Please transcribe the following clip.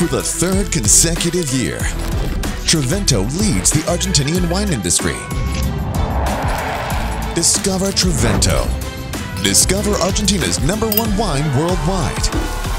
For the third consecutive year, Trivento leads the Argentinian wine industry. Discover Trivento. Discover Argentina's #1 wine worldwide.